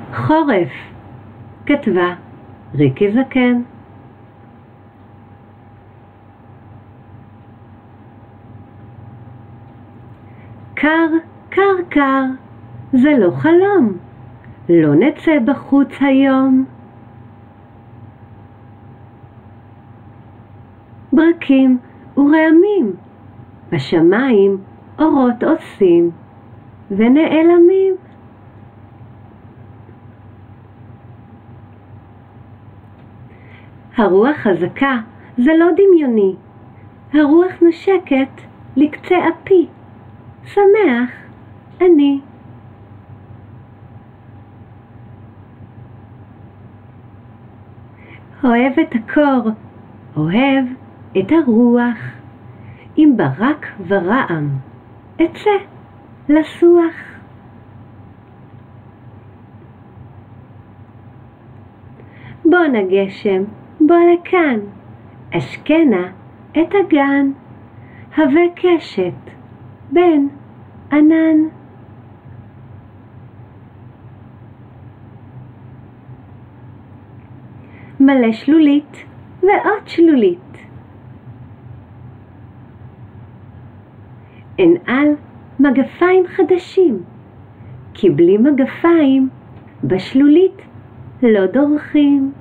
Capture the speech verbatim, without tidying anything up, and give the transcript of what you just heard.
חורף, כתבה ריקי זקן. קר, קר, קר, זה לא חלום, לא נצא בחוץ היום. ברקים ורעמים, בשמיים אורות עושים ונעלמים. הרוח חזקה, זה לא דמיוני, הרוח נושקת לקצה אפי, שמח אני. אוהב את הקור, אוהב את הרוח, עם ברק ורעם, אצא לסוח. בוא נגשם, בוא לכאן, אשכנה את הגן, הווה קשת בין ענן. מלא שלולית ועוד שלולית, אנעל מגפיים חדשים, כי בלי מגפיים בשלולית לא דורכים.